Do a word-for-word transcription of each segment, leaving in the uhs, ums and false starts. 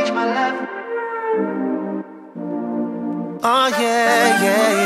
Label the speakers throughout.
Speaker 1: change my love.
Speaker 2: Oh yeah, yeah,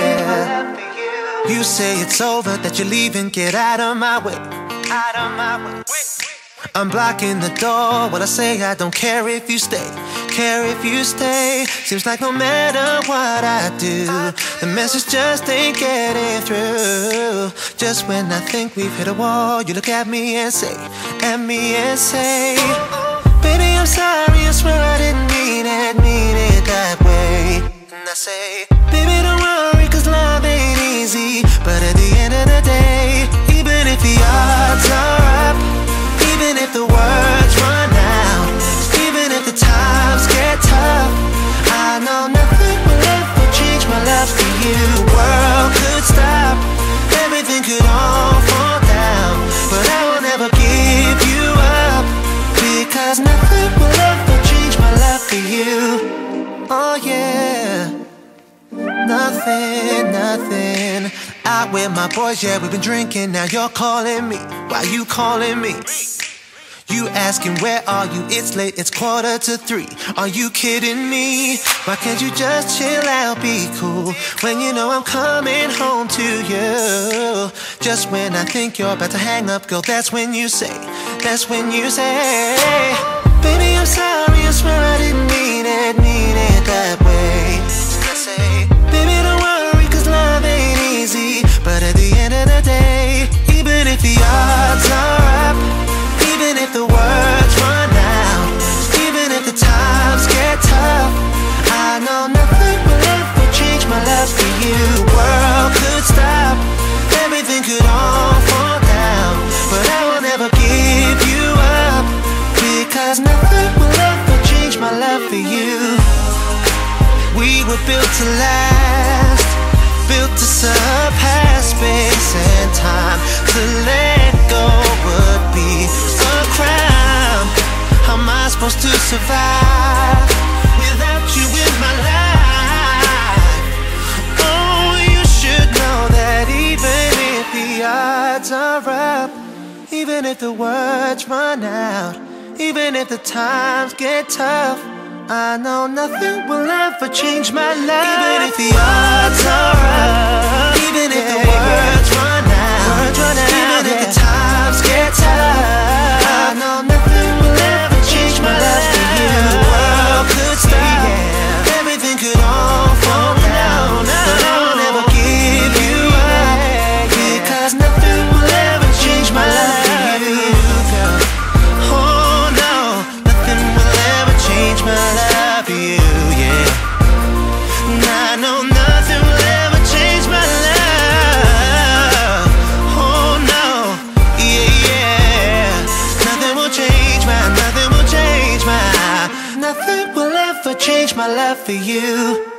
Speaker 2: yeah. You say it's over, that you're leaving, get out of my way. Out of my way. I'm blocking the door, what I say, I don't care if you stay. Care if you stay. Seems like no matter what I do, the message just ain't getting through. Just when I think we've hit a wall, you look at me and say, at me and say, baby, I'm sorry, I swear I didn't mean it, mean it that way. And I say, baby, don't worry, cause love ain't easy. But at the end of the day, even if the odds are up, even if the words run out, even if the times get tough, I know nothing will ever change my love for you. The world could stop, everything could all fall down, but I will never give you up, because nothing will ever change my love for you. Oh yeah, nothing, nothing. Out with my boys, yeah, we've been drinking, now you're calling me. Why you calling me? You asking where are you? It's late, it's quarter to three. Are you kidding me? Why can't you just chill out, be cool, when you know I'm coming home to you? Just when I think you're about to hang up, girl, that's when you say, that's when you say, baby, I'm sorry, I swear I didn't mean it, mean it that way. I say, baby, don't worry, cause love ain't easy. But at the end of the day, even if the odds are up, even if the words run out, even if the times get tough, I know nothing will ever change my love for you. The world could stop, everything could all fall down, but I will never give you up, because nothing will ever change my love for you. We were built to last, built to surpass space and time. To let go would be a crime. How am I supposed to survive without you in my life? Oh, you should know that even if the odds are up, even if the words run out, even if the times get tough, I know nothing will ever change my life. Even if the odds are up, even if the words run out, even if the times get tough, I know nothing will ever change my life for you. The world could stop, everything could all fall down, but I will never give you up, because nothing will ever change my life for you, girl. Oh no, nothing will ever change my life for you, yeah. I know nothing will ever change my love. Oh no, yeah, yeah. Nothing will change my, nothing will change my, nothing will ever change my love for you.